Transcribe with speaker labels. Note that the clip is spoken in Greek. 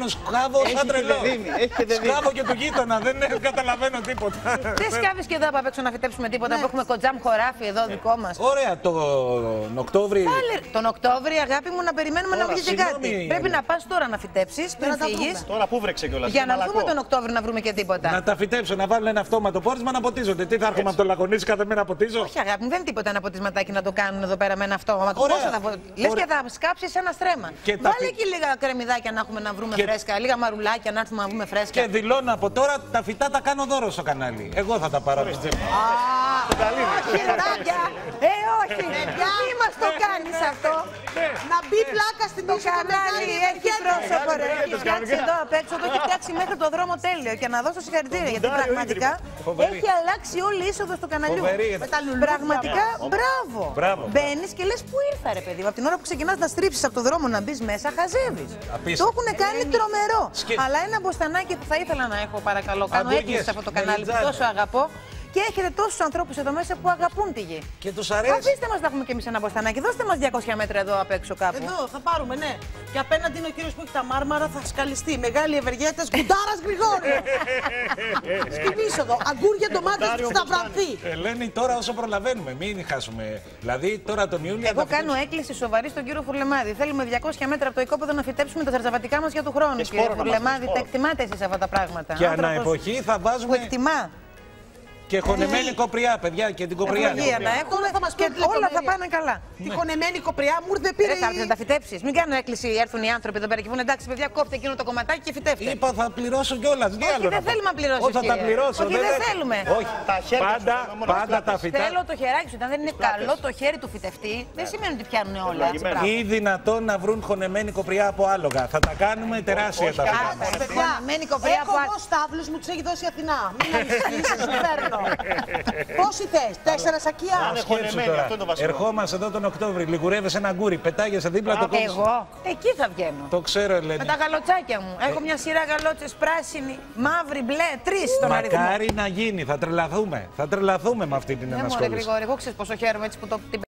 Speaker 1: πάνω, σκάβω σαν τρελό. Σκάβω και του γείτονα, δεν καταλαβαίνω τίποτα.
Speaker 2: Δεν σκάβεις και εδώ από έξω να φυτέψουμε τίποτα, που έχουμε κοντζάμ χωράφι εδώ δικό μας.
Speaker 1: Ωραία, τον Οκτώβρη.
Speaker 2: Τον Οκτώβρη, αγάπη μου, να περιμένουμε να βγει και κάτι. Πρέπει να πας τώρα να φυτέψεις πριν φύγεις.
Speaker 3: Τώρα που βρέξε κιόλας.
Speaker 2: Για να δούμε τον Οκτώβρη να βρούμε και τίποτα.
Speaker 1: Να τα φυτέψω, να βάλουν ένα αυτόματο πόρισμα να ποτίζονται. Τι θα έρχομαι από το Λακωνίτσι κάθε μέρα να ποτίζω.
Speaker 2: Όχι, αγάπη μου, δεν είναι τίποτα ένα ποτισματάκι να το κάνουν εδώ πέρα με ένα αυτόματο. Λες και θα σκάψεις ένα στρέμμα. Βάλε εκεί λίγα κρεμμυδάκια να έχουμε να βρούμε φρέσκα, λίγα μαρουλάκια να έρθουμε να βρούμε φρέσκα.
Speaker 1: Και δηλώνω από τώρα τα φυτά τα κάνω δώρο στο κανάλι. Εγώ θα τα πάρω.
Speaker 2: Όχι, Ράγια! Όχι! Μη μας το κάνεις αυτό!
Speaker 4: Να μπει πλάκα στην
Speaker 2: Το κανάλι έχει πρόσωπο, ρε. Έχει φτιάξει εδώ απ' έξω, το έχει φτιάξει μέχρι το δρόμο τέλειο. Και να δώσω συγχαρητήρια γιατί πραγματικά έχει αλλάξει όλη η είσοδο του καναλιού. Πραγματικά μπράβο! Μπαίνεις και λες πού ήρθα, ρε παιδί μου. Από την ώρα που ξεκινάς να στρίψεις από το δρόμο να μπεις μέσα, χαζεύεις. Το έχουν κάνει τρομερό. Αλλά ένα μποστανάκι που θα ήθελα να έχω, παρακαλώ, κάνω έκκληση σε αυτό το κανάλι που τόσο αγαπώ. Και έχετε τόσους ανθρώπους εδώ μέσα που αγαπούν τη γη.
Speaker 1: Και τους αρέσει.
Speaker 2: Αφήστε μας να έχουμε κι εμείς ένα μποστανάκι. Δώστε μας 200 μέτρα εδώ απ' έξω κάπου.
Speaker 4: Εδώ θα πάρουμε, ναι. Και απέναντι είναι ο κύριος που έχει τα μάρμαρα, θα σκαλιστεί. Μεγάλη ευεργέτας, Γκουντάρας Γρηγόριος. Στην είσοδο. Αγκούρια, ντομάτες, σταυранθεί.
Speaker 1: Ελένη, τώρα όσο προλαβαίνουμε, μην χάσουμε. Δηλαδή τώρα τον Ιούλιο.
Speaker 2: Εγώ κάνω έκκληση σοβαρή στον κύριο Φουρλεμάδη. Θέλουμε 200 μέτρα από το οικόπεδο να φυτέψουμε τα ζαρζαβατικά μας για του χρόνου. Κύριε Φουρλεμάδη, τα εκτιμάτε εσείς αυτά τα πράγματα.
Speaker 1: Και ανά εποχή θα βάζουμε.
Speaker 2: Που εκτιμά.
Speaker 1: Και χωνεμένη κοπριά, παιδιά, και την κοπριά.
Speaker 2: Να έχουμε και όλα θα πάνε καλά.
Speaker 4: Τη χωνεμένη κοπριά μου δεν πήρε.
Speaker 2: Δεν θα έρθει να τα φυτέψεις. Μην κάνω έκκληση, έρθουν οι άνθρωποι εδώ πέρα και πούνε εντάξει, παιδιά, κόφτε εκείνο το κομματάκι και φυτέψτε.
Speaker 1: Είπα θα πληρώσω κιόλας.
Speaker 2: Όχι, δεν θέλουμε να πληρώσεις.
Speaker 1: Όχι, θα τα πληρώσω.
Speaker 2: Όχι, δεν θέλουμε.
Speaker 1: Όχι, πάντα τα φυτά.
Speaker 2: Θέλω το χεράκι σου. Αν δεν είναι καλό το χέρι του φυτευτή, δεν σημαίνει ότι πιάνουν όλα.
Speaker 1: Ή δυνατόν να βρουν χωνεμένη κοπριά από άλογα. Θα τα κάνουμε τεράστια τα φυτά.
Speaker 2: Χωνεμένη κοπριά από
Speaker 4: άλογα. Έχω στάβλους μου τους έχει δώσει η Αθηνά. Μην ανησυχείς, σου φέρνω. Πόσοι θες, 4 σακιά.
Speaker 1: Ερχόμαστε εδώ τον Οκτώβρη, λιγουρεύεσαι ένα γκούρι, πετάγεσαι δίπλα το κόμμα.
Speaker 2: Εγώ, εκεί θα βγαίνω.
Speaker 1: Το ξέρω, Ελένη.
Speaker 2: Με τα γαλοτσάκια μου. Έχω μια σειρά γαλότσες πράσινη, μαύρη, μπλε, 3 στον αριθμό.
Speaker 1: Μακάρι να γίνει, θα τρελαθούμε. Θα τρελαθούμε με αυτή την ενασχόληση.
Speaker 2: Γρηγόρη, εγώ ξέρεις πόσο χαίρομαι έτσι που το